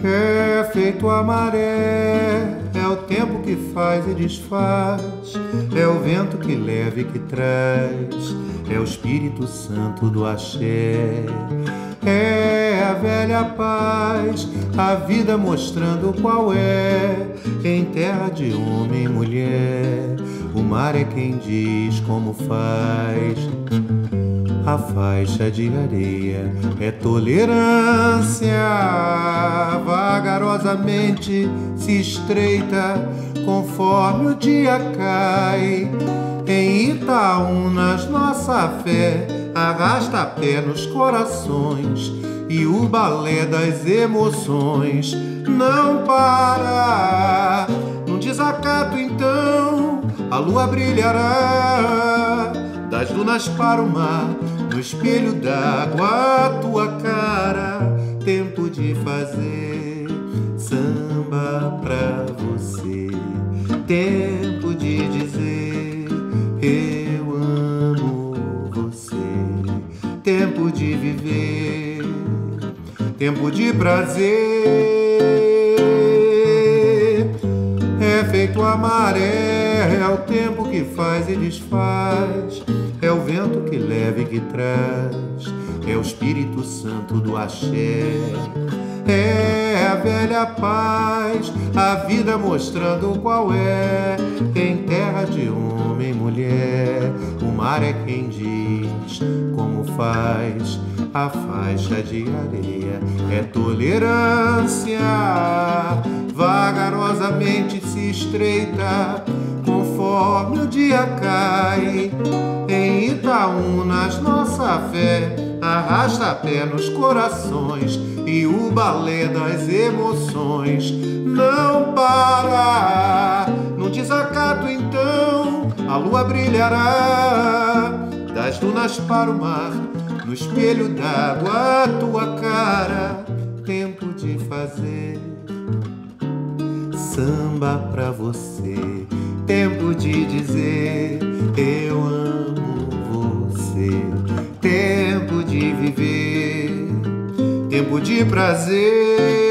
É feito a maré, é o tempo que faz e desfaz, é o vento que leva e que traz, é o Espírito Santo do axé. É a velha paz, a vida mostrando qual é, em terra de homem e mulher, o mar é quem diz como faz. A faixa de areia é tolerância, vagarosamente se estreita conforme o dia cai. Em Itaúnas nossa fé arrasta pé nos corações e o balé das emoções não para. Num desacato então a lua brilhará, das dunas para o mar, no espelho d'água a tua cara. Tempo de fazer samba pra você, tempo de dizer eu amo você, tempo de viver, tempo de prazer. É feito a maré, é o tempo que faz e desfaz, é o vento que leva e que traz, é o Espírito Santo do axé. É a velha paz, a vida mostrando qual é, em terra de homem e mulher, o mar é quem diz como faz. A faixa de areia é tolerância, vagarosamente se estreita conforme o dia cai. Em Itaúnas nossa fé arrasta pé nos corações e o balé das emoções não para. No desacato então a lua brilhará, das dunas para o mar, no espelho d'água a tua cara. Tempo de fazer samba pra você, tempo de dizer eu amo você, tempo de viver, tempo de prazer.